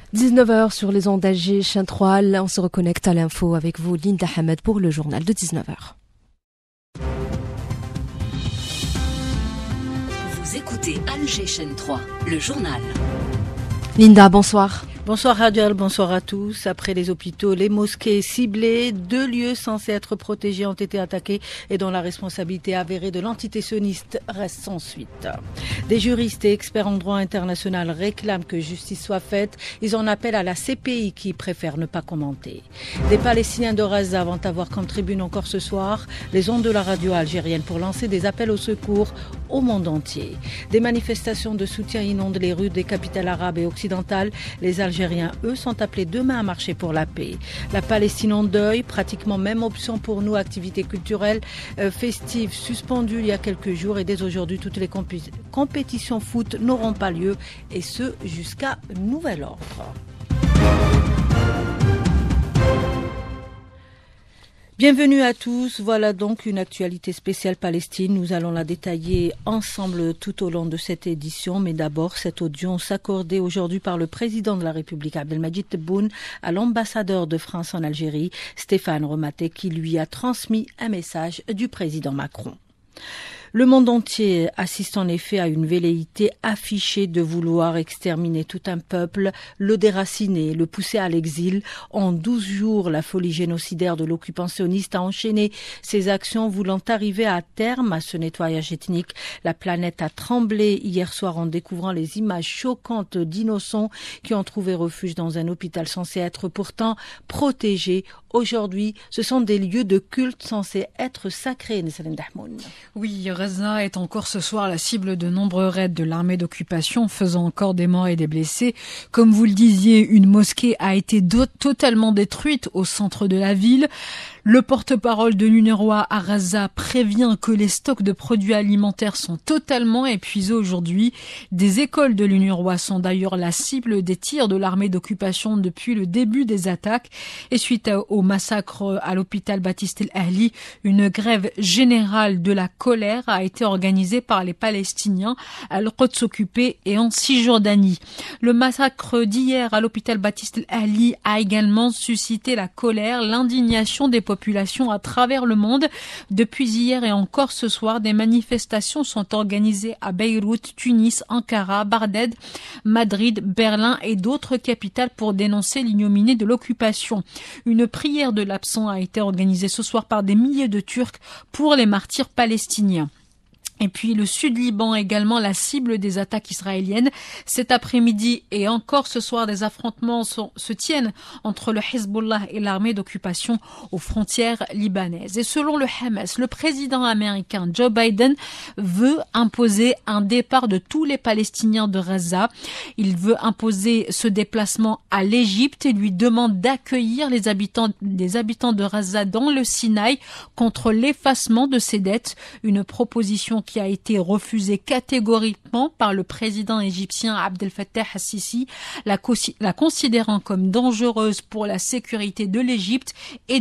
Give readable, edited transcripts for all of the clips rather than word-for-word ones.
19h sur les ondes d'Alger, chaîne 3. Là, on se reconnecte à l'info avec vous, Linda Hamed, pour le journal de 19h. Vous écoutez Alger, chaîne 3, le journal. Linda, bonsoir. Bonsoir Radial, bonsoir à tous. Après les hôpitaux, les mosquées ciblées, 2 lieux censés être protégés ont été attaqués et dont la responsabilité avérée de l'entité sioniste reste sans suite. Des juristes et experts en droit international réclament que justice soit faite. Ils en appellent à la CPI qui préfère ne pas commenter. Des Palestiniens de Gaza vont avoir comme tribune encore ce soir les ondes de la radio algérienne pour lancer des appels au secours au monde entier. Des manifestations de soutien inondent les rues des capitales arabes et occidentales. Les Algériens, eux, sont appelés demain à marcher pour la paix. La Palestine en deuil, pratiquement même option pour nous, activités culturelles festives suspendues il y a quelques jours et dès aujourd'hui, toutes les compétitions foot n'auront pas lieu et ce jusqu'à nouvel ordre. Bienvenue à tous, voilà donc une actualité spéciale Palestine, nous allons la détailler ensemble tout au long de cette édition, mais d'abord cette audience accordée aujourd'hui par le président de la République Abdelmadjid Tebboune à l'ambassadeur de France en Algérie, Stéphane Rematé, qui lui a transmis un message du président Macron. Le monde entier assiste en effet à une velléité affichée de vouloir exterminer tout un peuple, le déraciner, le pousser à l'exil. En 12 jours, la folie génocidaire de l'occupant sioniste a enchaîné ses actions voulant arriver à terme à ce nettoyage ethnique. La planète a tremblé hier soir en découvrant les images choquantes d'innocents qui ont trouvé refuge dans un hôpital censé être pourtant protégé. Aujourd'hui, ce sont des lieux de culte censés être sacrés, Nesrine Dahmoun. Oui, Gaza est encore ce soir la cible de nombreux raids de l'armée d'occupation, faisant encore des morts et des blessés. Comme vous le disiez, une mosquée a été totalement détruite au centre de la ville. Le porte-parole de l'UNRWA à Gaza prévient que les stocks de produits alimentaires sont totalement épuisés aujourd'hui. Des écoles de l'UNRWA sont d'ailleurs la cible des tirs de l'armée d'occupation depuis le début des attaques. Et suite au massacre à l'hôpital Baptiste El Ahli, une grève générale de la colère a été organisée par les Palestiniens à Al-Quds occupé et en Cisjordanie. Le massacre d'hier à l'hôpital Baptiste El Ahli a également suscité la colère, l'indignation des populations à travers le monde. Depuis hier et encore ce soir, des manifestations sont organisées à Beyrouth, Tunis, Ankara, Bagdad, Madrid, Berlin et d'autres capitales pour dénoncer l'ignominie de l'occupation. Une prière de l'absent a été organisée ce soir par des milliers de Turcs pour les martyrs palestiniens. Et puis le Sud-Liban également la cible des attaques israéliennes. Cet après-midi et encore ce soir, des affrontements se tiennent entre le Hezbollah et l'armée d'occupation aux frontières libanaises. Et selon le Hamas, le président américain Joe Biden veut imposer un départ de tous les Palestiniens de Gaza. Il veut imposer ce déplacement à l'Égypte et lui demande d'accueillir les habitants de Gaza dans le Sinaï contre l'effacement de ses dettes. Une proposition qui a été refusée catégoriquement par le président égyptien Abdel Fattah al-Sisi, la considérant comme dangereuse pour la sécurité de l'Égypte et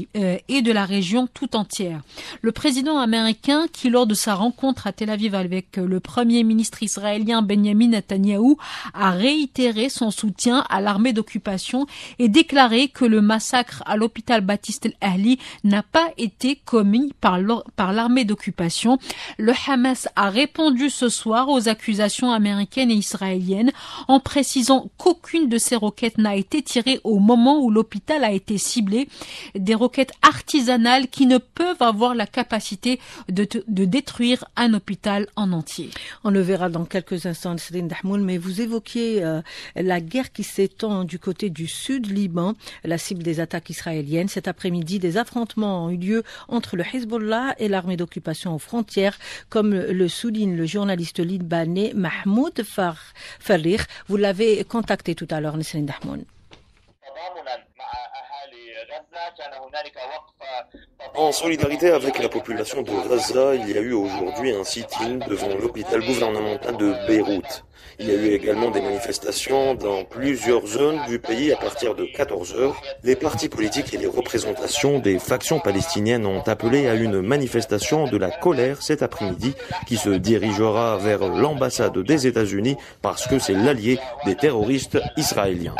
de la région tout entière. Le président américain, qui lors de sa rencontre à Tel Aviv avec le premier ministre israélien Benjamin Netanyahou, a réitéré son soutien à l'armée d'occupation et déclaré que le massacre à l'hôpital Baptiste El Ahli n'a pas été commis par l'armée d'occupation. Le Hamas a répondu ce soir aux accusations américaines et israéliennes en précisant qu'aucune de ces roquettes n'a été tirée au moment où l'hôpital a été ciblé. Des roquettes artisanales qui ne peuvent avoir la capacité de détruire un hôpital en entier. On le verra dans quelques instants, Céline Dahmoul, mais vous évoquiez la guerre qui s'étend du côté du Sud-Liban, la cible des attaques israéliennes. Cet après-midi, des affrontements ont eu lieu entre le Hezbollah et l'armée d'occupation aux frontières, comme le souligne le journaliste libanais Mahmoud Farrikh. Vous l'avez contacté tout à l'heure, Nesrine Dahmoun. En solidarité avec la population de Gaza, il y a eu aujourd'hui un sit-in devant l'hôpital gouvernemental de Beyrouth. Il y a eu également des manifestations dans plusieurs zones du pays à partir de 14 heures. Les partis politiques et les représentations des factions palestiniennes ont appelé à une manifestation de la colère cet après-midi qui se dirigera vers l'ambassade des États-Unis parce que c'est l'allié des terroristes israéliens.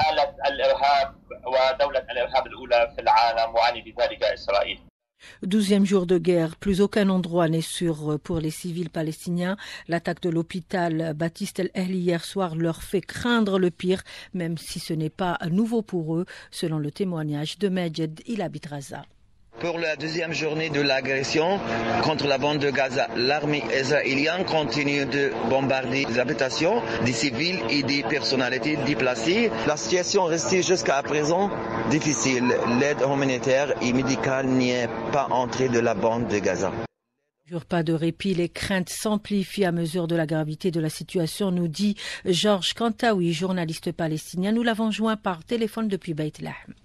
12e jour de guerre, plus aucun endroit n'est sûr pour les civils palestiniens. L'attaque de l'hôpital Baptiste El-Ahli hier soir leur fait craindre le pire, même si ce n'est pas nouveau pour eux, selon le témoignage de Majed Ilabitraza. Pour la deuxième journée de l'agression contre la bande de Gaza, l'armée israélienne continue de bombarder des habitations, des civils et des personnalités déplacées. La situation reste jusqu'à présent difficile. L'aide humanitaire et médicale n'y est pas entrée de la bande de Gaza. Toujours pas de répit, les craintes s'amplifient à mesure de la gravité de la situation, nous dit Georges Kantaoui, journaliste palestinien. Nous l'avons joint par téléphone depuis Beit Lahm.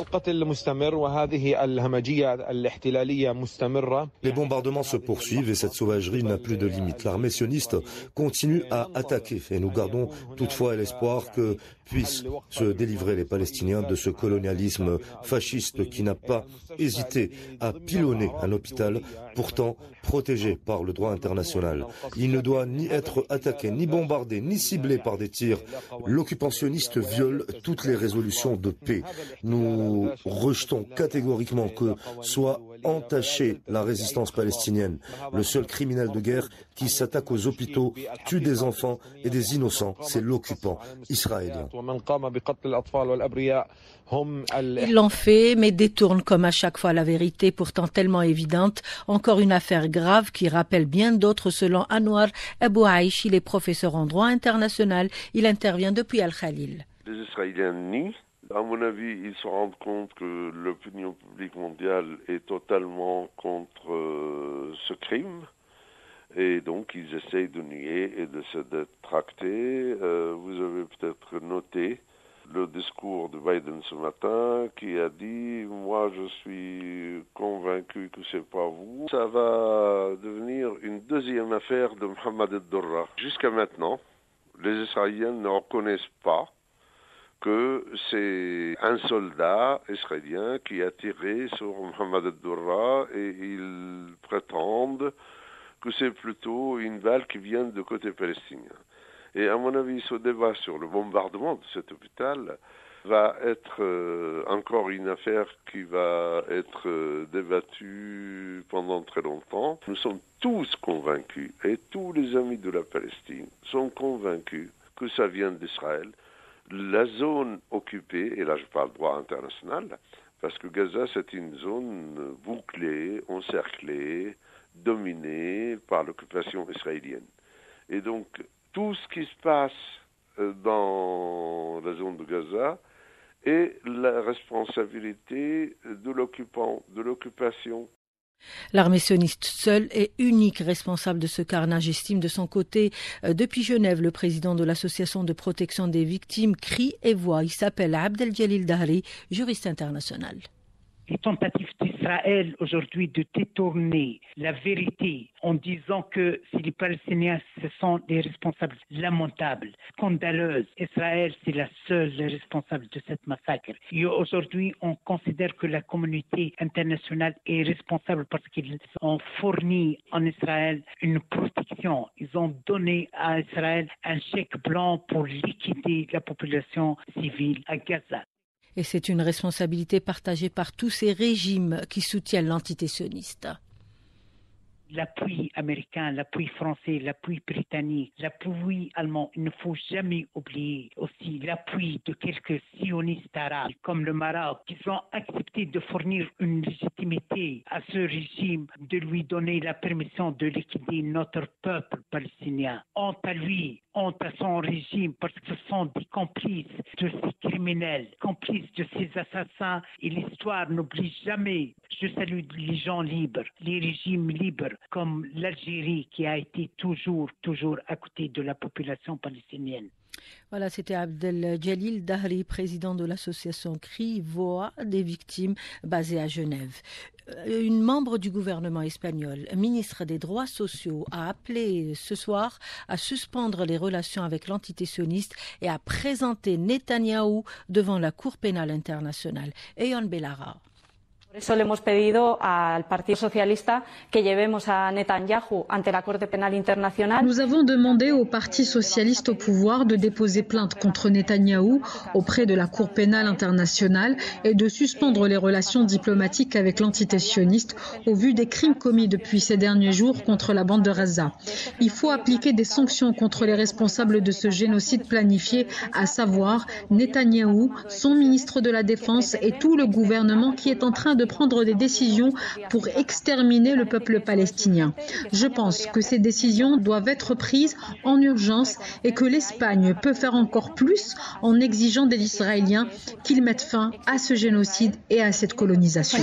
Les bombardements se poursuivent et cette sauvagerie n'a plus de limite. L'armée sioniste continue à attaquer et nous gardons toutefois l'espoir que puissent se délivrer les Palestiniens de ce colonialisme fasciste qui n'a pas hésité à pilonner un hôpital pourtant protégé par le droit international. Il ne doit ni être attaqué, ni bombardé, ni ciblé par des tirs. L'occupant sioniste viole toutes les résolutions de paix. Nous rejetons catégoriquement que soit entachée la résistance palestinienne. Le seul criminel de guerre qui s'attaque aux hôpitaux, tue des enfants et des innocents, c'est l'occupant israélien. Ils l'ont fait, mais détournent comme à chaque fois la vérité, pourtant tellement évidente. Encore une affaire grave qui rappelle bien d'autres selon Anwar Abou Aïch. Il est professeur en droit international. Il intervient depuis Al-Khalil. Les Israéliens nient. À mon avis, ils se rendent compte que l'opinion publique mondiale est totalement contre ce crime. Et donc, ils essayent de nier et de se détracter. Vous avez peut-être noté le discours de Biden ce matin qui a dit « Moi, je suis convaincu que c'est pas vous ». Ça va devenir une deuxième affaire de Mohamed El-Dourra. Jusqu'à maintenant, les Israéliens ne reconnaissent pas que c'est un soldat israélien qui a tiré sur Mohamed El-Dourra et ils prétendent que c'est plutôt une balle qui vient du côté palestinien. Et à mon avis, ce débat sur le bombardement de cet hôpital va être encore une affaire qui va être débattue pendant très longtemps. Nous sommes tous convaincus, et tous les amis de la Palestine sont convaincus que ça vient d'Israël. La zone occupée, et là je parle droit international, parce que Gaza c'est une zone bouclée, encerclée, dominée par l'occupation israélienne. Et donc tout ce qui se passe dans la zone de Gaza est la responsabilité de l'occupant, de l'occupation. L'armée sioniste seule est unique responsable de ce carnage, estime de son côté depuis Genève le président de l'association de protection des victimes Cri et Voix. Il s'appelle Abdel Jalil Dahri, juriste international. Les tentatives d'Israël aujourd'hui de détourner la vérité en disant que si les Palestiniens ce sont des responsables lamentables, scandaleuses, Israël c'est la seule responsable de cette massacre. Et aujourd'hui on considère que la communauté internationale est responsable parce qu'ils ont fourni en Israël une protection. Ils ont donné à Israël un chèque blanc pour liquider la population civile à Gaza. Et c'est une responsabilité partagée par tous ces régimes qui soutiennent l'entité sioniste. L'appui américain, l'appui français, l'appui britannique, l'appui allemand, il ne faut jamais oublier aussi l'appui de quelques sionistes arabes comme le Maroc qui ont accepté de fournir une légitimité à ce régime, de lui donner la permission de liquider notre peuple palestinien. Honte à lui, honte à son régime parce que ce sont des complices de ces criminels, complices de ces assassins et l'histoire n'oublie jamais. Je salue les gens libres, les régimes libres comme l'Algérie qui a été toujours à côté de la population palestinienne. Voilà, c'était Abdel Jalil Dahri, président de l'association CRI Voix des victimes basée à Genève. Une membre du gouvernement espagnol, ministre des droits sociaux, a appelé ce soir à suspendre les relations avec l'entité sioniste et à présenter Netanyahou devant la Cour pénale internationale. Eyon Belara. Por eso le hemos pedido al Partido Socialista que llevemos a Netanyahu ante la Corte Pénale Internationale. Nous avons demandé au Parti socialiste au pouvoir de déposer plainte contre Netanyahou auprès de la Cour pénale internationale et de suspendre les relations diplomatiques avec l'entité sioniste au vu des crimes commis depuis ces derniers jours contre la bande de Gaza. Il faut appliquer des sanctions contre les responsables de ce génocide planifié, à savoir Netanyahou, son ministre de la Défense et tout le gouvernement qui est en train de prendre des décisions pour exterminer le peuple palestinien. Je pense que ces décisions doivent être prises en urgence et que l'Espagne peut faire encore plus en exigeant des Israéliens qu'ils mettent fin à ce génocide et à cette colonisation.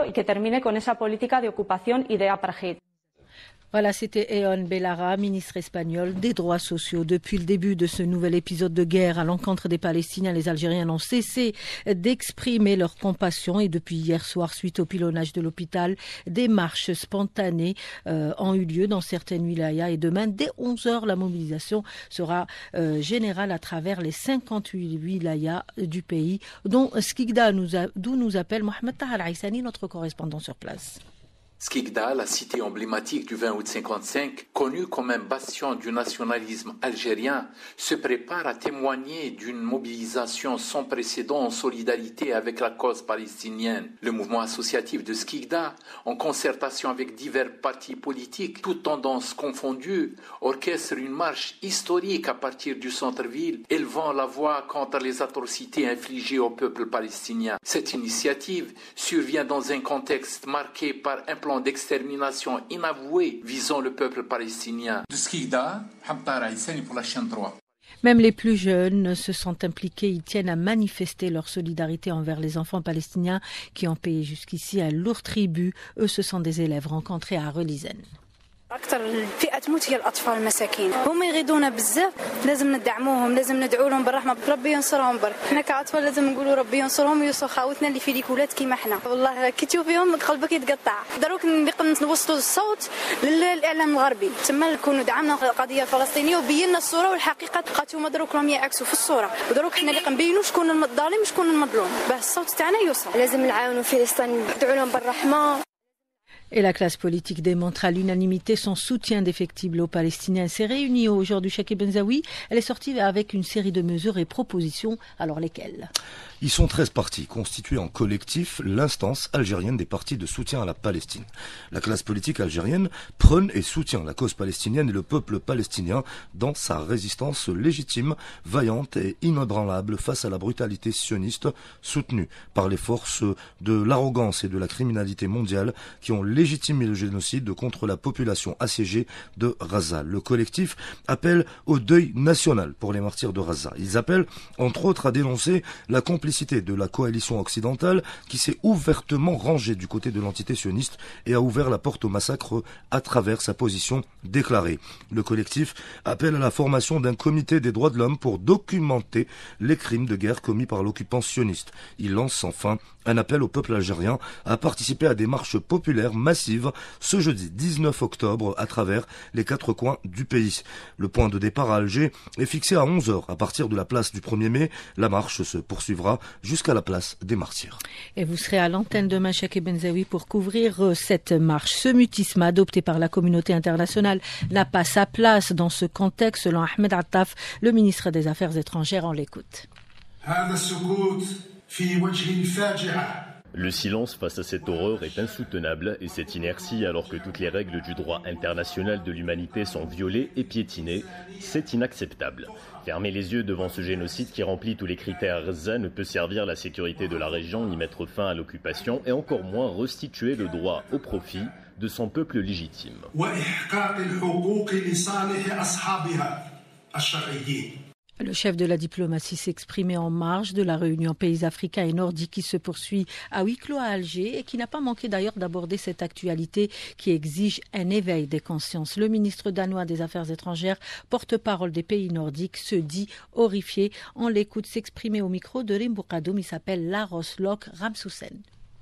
Voilà, c'était Eyon Belara, ministre espagnol des droits sociaux. Depuis le début de ce nouvel épisode de guerre à l'encontre des Palestiniens, les Algériens n'ont cessé d'exprimer leur compassion et depuis hier soir, suite au pilonnage de l'hôpital, des marches spontanées ont eu lieu dans certaines wilayas et demain, dès 11h, la mobilisation sera générale à travers les 58 wilayas du pays, dont Skikda, d'où nous appelle Mohamed Tahar Aïssani, notre correspondant sur place. Skikda, la cité emblématique du 20 août 55, connue comme un bastion du nationalisme algérien, se prépare à témoigner d'une mobilisation sans précédent en solidarité avec la cause palestinienne. Le mouvement associatif de Skikda, en concertation avec divers partis politiques, toutes tendances confondues, orchestre une marche historique à partir du centre-ville, élevant la voix contre les atrocités infligées au peuple palestinien. Cette initiative survient dans un contexte marqué par un plan d'extermination inavoué visant le peuple palestinien. De Skikda, Hamtar Aïssani pour la chaîne 3. Même les plus jeunes se sont impliqués, ils tiennent à manifester leur solidarité envers les enfants palestiniens qui ont payé jusqu'ici un lourd tribut. Eux, ce sont des élèves rencontrés à Relisen. أكثر الفئة تموت هي الأطفال المساكين هم يغيظونا بزاف لازم ندعموهم لازم ندعو لهم بالرحمة ربي ينصرهم برك حنا كأطفال لازم نقولوا ربي ينصرهم ويوصل خاوتنا اللي في ليكولات كيما حنا والله كي تشوف فيهم قلبك يتقطع دروك نوصلوا الصوت للإعلام الغربي تما نكونوا دعمنا القضية الفلسطينية وبينا الصورة والحقيقة بقاتهم دروك راهم يعكسوا في الصورة ودروك حنا اللي نبينوا شكون الظالم وشكون المظلوم باه الصوت تاعنا يوصل لازم نعاونوا فلسطين ندعو لهم بالرحمة. Et la classe politique démontre à l'unanimité son soutien défectible aux Palestiniens. Elle s'est réunie aujourd'hui chez Benzaoui. Elle est sortie avec une série de mesures et propositions. Alors lesquelles ? Ils sont 13 partis, constitués en collectif l'instance algérienne des partis de soutien à la Palestine. La classe politique algérienne prône et soutient la cause palestinienne et le peuple palestinien dans sa résistance légitime, vaillante et inébranlable face à la brutalité sioniste soutenue par les forces de l'arrogance et de la criminalité mondiale qui ont légitimé le génocide contre la population assiégée de Gaza. Le collectif appelle au deuil national pour les martyrs de Gaza. Ils appellent entre autres à dénoncer la complicité de la coalition occidentale qui s'est ouvertement rangée du côté de l'entité sioniste et a ouvert la porte au massacre à travers sa position déclarée. Le collectif appelle à la formation d'un comité des droits de l'homme pour documenter les crimes de guerre commis par l'occupant sioniste. Il lance enfin un appel au peuple algérien à participer à des marches populaires massives ce jeudi 19 octobre à travers les 4 coins du pays. Le point de départ à Alger est fixé à 11h. À partir de la place du 1er mai, la marche se poursuivra jusqu'à la place des Martyrs. Et vous serez à l'antenne demain, Chake Benzaoui, pour couvrir cette marche. Ce mutisme adopté par la communauté internationale n'a pas sa place dans ce contexte, selon Ahmed Attaf, le ministre des Affaires étrangères. On l'écoute. Le silence face à cette horreur est insoutenable et cette inertie, alors que toutes les règles du droit international de l'humanité sont violées et piétinées, c'est inacceptable. Fermer les yeux devant ce génocide qui remplit tous les critères Gaza ne peut servir la sécurité de la région ni mettre fin à l'occupation et encore moins restituer le droit au profit de son peuple légitime. Le chef de la diplomatie s'exprimait en marge de la réunion pays africains et nordiques qui se poursuit à huis clos à Alger et qui n'a pas manqué d'ailleurs d'aborder cette actualité qui exige un éveil des consciences. Le ministre danois des Affaires étrangères, porte-parole des pays nordiques, se dit horrifié. On l'écoute s'exprimer au micro de Rimboukadoum. Il s'appelle Laros Lok Ramsusen.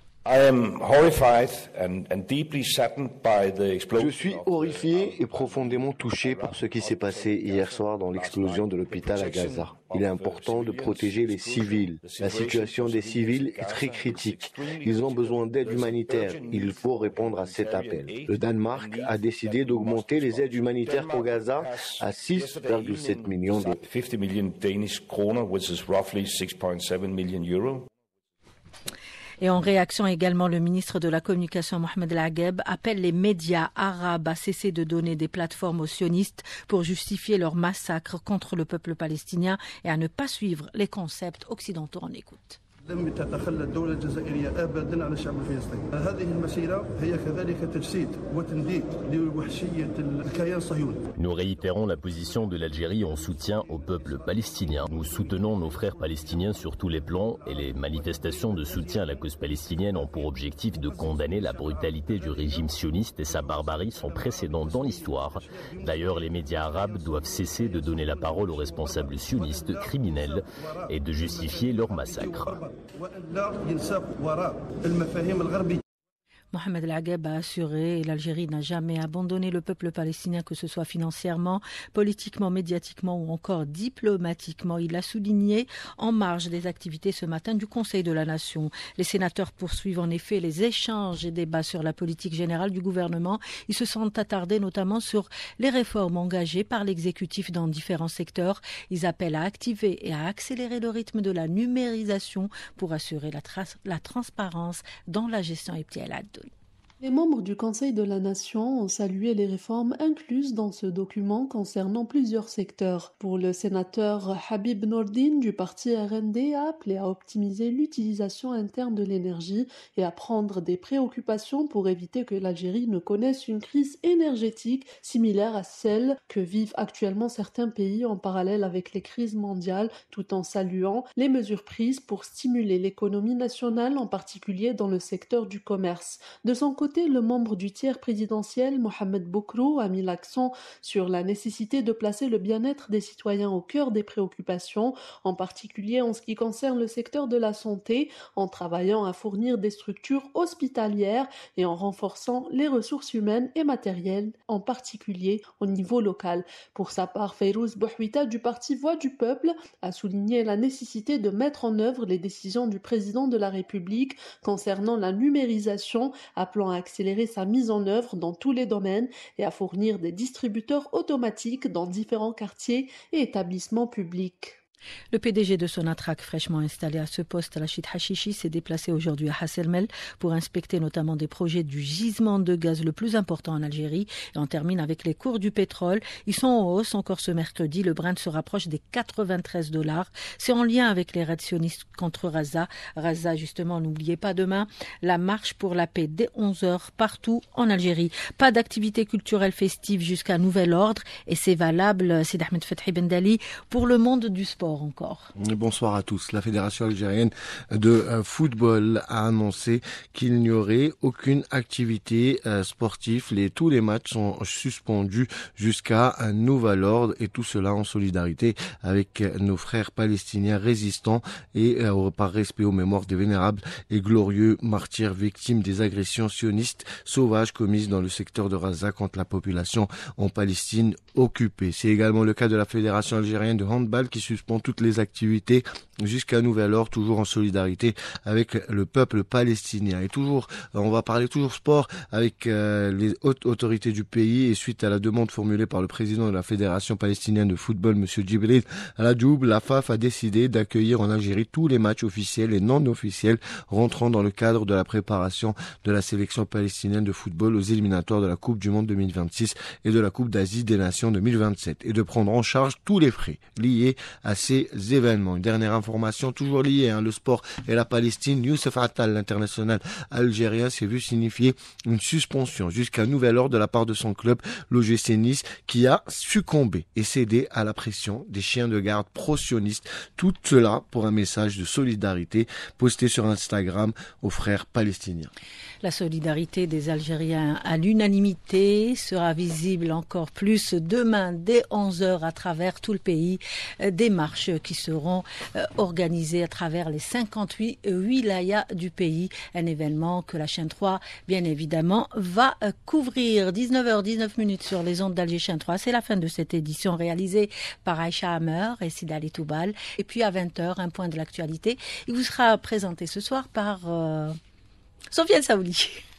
Je suis horrifié et profondément touché par ce qui s'est passé hier soir dans l'explosion de l'hôpital à Gaza. Il est important de protéger les civils. La situation des civils est très critique. Ils ont besoin d'aide humanitaire. Il faut répondre à cet appel. Le Danemark a décidé d'augmenter les aides humanitaires pour Gaza à 6,7 millions d'euros. Et en réaction également, le ministre de la Communication, Mohamed El Agueb, appelle les médias arabes à cesser de donner des plateformes aux sionistes pour justifier leur massacre contre le peuple palestinien et à ne pas suivre les concepts occidentaux. En écoute. لم تتخلى الدولة الجزائرية أبدا عن الشعب الفلسطيني. هذه المسيرة هي كذلك تجسيد وتنديد لوحشية الكيان الصهيوني. Nous réitérons la position de l'Algérie en soutien au peuple palestinien. Nous soutenons nos frères palestiniens sur tous les plans et les manifestations de soutien à la cause palestinienne ont pour objectif de condamner la brutalité du régime sioniste et sa barbarie sans précédent dans l'histoire. D'ailleurs, les médias arabes doivent cesser de donner la parole aux responsables sionistes criminels et de justifier leur massacre. Mohamed El Agueb a assuré que l'Algérie n'a jamais abandonné le peuple palestinien, que ce soit financièrement, politiquement, médiatiquement ou encore diplomatiquement. Il l'a souligné en marge des activités ce matin du Conseil de la Nation. Les sénateurs poursuivent en effet les échanges et débats sur la politique générale du gouvernement. Ils se sont attardés notamment sur les réformes engagées par l'exécutif dans différents secteurs. Ils appellent à activer et à accélérer le rythme de la numérisation pour assurer la transparence dans la gestion Ibtiel. Les membres du Conseil de la Nation ont salué les réformes incluses dans ce document concernant plusieurs secteurs. Pour le sénateur Habib Nourdine du parti RND a appelé à optimiser l'utilisation interne de l'énergie et à prendre des préoccupations pour éviter que l'Algérie ne connaisse une crise énergétique similaire à celle que vivent actuellement certains pays en parallèle avec les crises mondiales, tout en saluant les mesures prises pour stimuler l'économie nationale, en particulier dans le secteur du commerce. De son côté, le membre du tiers présidentiel, Mohamed Boukrou, a mis l'accent sur la nécessité de placer le bien-être des citoyens au cœur des préoccupations, en particulier en ce qui concerne le secteur de la santé, en travaillant à fournir des structures hospitalières et en renforçant les ressources humaines et matérielles, en particulier au niveau local. Pour sa part, Fayrouz Bouhouita du parti Voix du Peuple a souligné la nécessité de mettre en œuvre les décisions du président de la République concernant la numérisation, appelant à accélérer sa mise en œuvre dans tous les domaines et à fournir des distributeurs automatiques dans différents quartiers et établissements publics. Le PDG de Sonatrach, fraîchement installé à ce poste, Rachid Hachichi, s'est déplacé aujourd'hui à Hasselmel pour inspecter notamment des projets du gisement de gaz le plus important en Algérie. Et on termine avec les cours du pétrole. Ils sont en hausse encore ce mercredi. Le Brent se rapproche des $93. C'est en lien avec les raids sionistes contre Gaza. Gaza, justement, n'oubliez pas demain la marche pour la paix dès 11h partout en Algérie. Pas d'activité culturelle festive jusqu'à nouvel ordre et c'est valable, Sid Ahmed Fethi Bendali, pour le monde du sport. Encore. Bonsoir à tous. La Fédération algérienne de football a annoncé qu'il n'y aurait aucune activité sportive. Tous les matchs sont suspendus jusqu'à un nouvel ordre et tout cela en solidarité avec nos frères palestiniens résistants et par respect aux mémoires des vénérables et glorieux martyrs victimes des agressions sionistes sauvages commises dans le secteur de Gaza contre la population en Palestine occupée. C'est également le cas de la Fédération algérienne de handball qui suspend toutes les activités jusqu'à nouvel ordre, toujours en solidarité avec le peuple palestinien. Et toujours, on va parler toujours sport avec les hautes autorités du pays et suite à la demande formulée par le président de la Fédération palestinienne de football, M. Djibril Rajoub, la FAF a décidé d'accueillir en Algérie tous les matchs officiels et non officiels rentrant dans le cadre de la préparation de la sélection palestinienne de football aux éliminatoires de la Coupe du Monde 2026 et de la Coupe d'Asie des Nations 2027 et de prendre en charge tous les frais liés à ces événements. Une dernière information toujours liée, le sport et la Palestine. Youssef Attal, l'international algérien, s'est vu signifier une suspension jusqu'à nouvel ordre de la part de son club, l'OGC Nice, qui a succombé et cédé à la pression des chiens de garde pro-sionistes. Tout cela pour un message de solidarité posté sur Instagram aux frères palestiniens. La solidarité des Algériens à l'unanimité sera visible encore plus demain dès 11h à travers tout le pays. Des marches qui seront organisées à travers les 58 wilayas du pays. Un événement que la chaîne 3, bien évidemment, va couvrir. 19h19 sur les ondes d'Alger chaîne 3. C'est la fin de cette édition réalisée par Aïcha Hammer et Sidali Toubal. Et puis à 20h, un point de l'actualité. Il vous sera présenté ce soir par Sofiane Saouli.